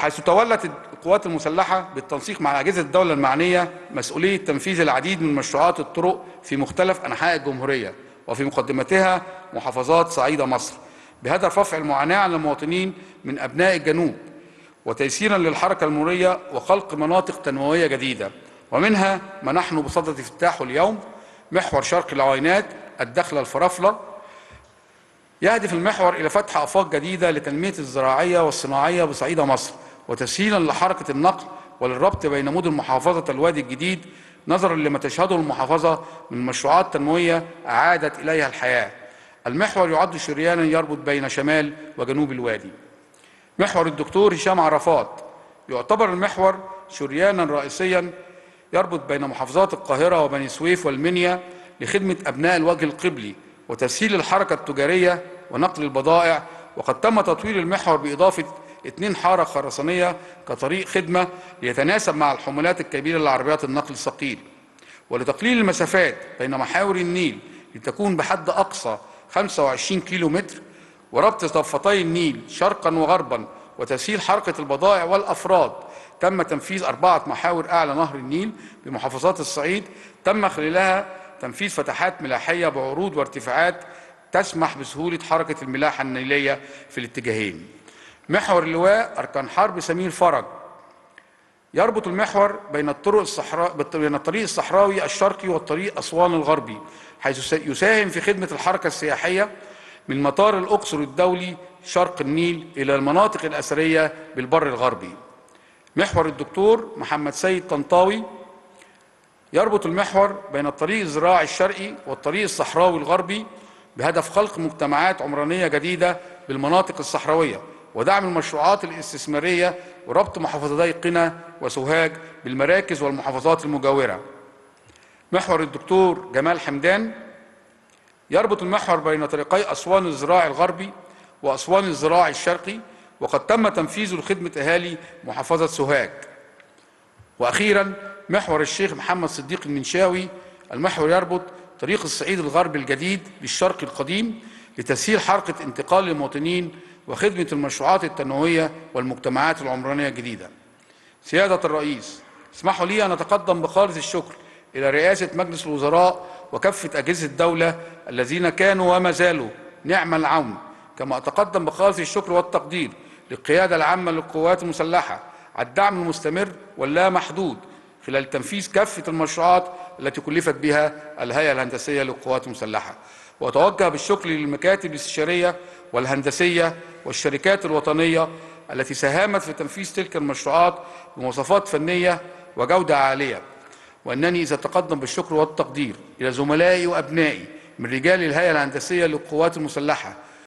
حيث تولت القوات المسلحة بالتنسيق مع أجهزة الدولة المعنية مسؤولية تنفيذ العديد من مشروعات الطرق في مختلف أنحاء الجمهورية وفي مقدمتها محافظات صعيد مصر، بهدف رفع المعاناة عن المواطنين من أبناء الجنوب وتيسيرا للحركة المرورية وخلق مناطق تنموية جديدة، ومنها ما نحن بصدد افتتاحه اليوم محور شرق العوينات الداخلة الفرافلة. يهدف المحور إلى فتح آفاق جديدة لتنمية الزراعية والصناعية بصعيد مصر وتسهيلا لحركة النقل وللربط بين مدن محافظة الوادي الجديد، نظرا لما تشهده المحافظة من مشروعات تنموية أعادت إليها الحياة. المحور يعد شريانا يربط بين شمال وجنوب الوادي. محور الدكتور هشام عرفات يعتبر المحور شريانا رئيسيا يربط بين محافظات القاهرة وبني سويف والمنيا لخدمة أبناء الوجه القبلي وتسهيل الحركة التجارية ونقل البضائع، وقد تم تطوير المحور بإضافة 2 حارة خرسانية كطريق خدمة ليتناسب مع الحمولات الكبيرة لعربيات النقل الثقيل، ولتقليل المسافات بين محاور النيل لتكون بحد أقصى 25 كيلو متر، وربط ضفتي النيل شرقا وغربا وتسهيل حركة البضائع والأفراد. تم تنفيذ 4 محاور أعلى نهر النيل بمحافظات الصعيد، تم خلالها تنفيذ فتحات ملاحية بعروض وارتفاعات تسمح بسهولة حركة الملاحة النيلية في الاتجاهين. محور اللواء أركان حرب سمير فرج يربط المحور بين الطريق الصحراوي الشرقي والطريق أسوان الغربي، حيث يساهم في خدمة الحركة السياحية من مطار الأقصر الدولي شرق النيل إلى المناطق الأثرية بالبر الغربي. محور الدكتور محمد سيد طنطاوي يربط المحور بين الطريق الزراعي الشرقي والطريق الصحراوي الغربي بهدف خلق مجتمعات عمرانية جديدة بالمناطق الصحراوية ودعم المشروعات الاستثمارية وربط محافظتي قنا وسوهاج بالمراكز والمحافظات المجاورة. محور الدكتور جمال حمدان يربط المحور بين طريقي أسوان الزراعي الغربي وأسوان الزراعي الشرقي، وقد تم تنفيذه لخدمة أهالي محافظة سوهاج. وأخيرا محور الشيخ محمد صديق المنشاوي، المحور يربط طريق الصعيد الغربي الجديد بالشرق القديم لتسهيل حركة انتقال المواطنين وخدمة المشروعات التنموية والمجتمعات العمرانية الجديدة. سيادة الرئيس، اسمحوا لي أن أتقدم بخالص الشكر إلى رئاسة مجلس الوزراء وكافة أجهزة الدولة الذين كانوا وما زالوا نعم العون، كما أتقدم بخالص الشكر والتقدير للقيادة العامة للقوات المسلحة على الدعم المستمر واللا محدود خلال تنفيذ كافة المشروعات التي كلفت بها الهيئة الهندسية للقوات المسلحة. وأتوجه بالشكر للمكاتب الاستشارية والهندسية والشركات الوطنية التي ساهمت في تنفيذ تلك المشروعات بمواصفات فنية وجودة عالية. وأنني إذا أتقدم بالشكر والتقدير إلى زملائي وأبنائي من رجال الهيئة الهندسية للقوات المسلحة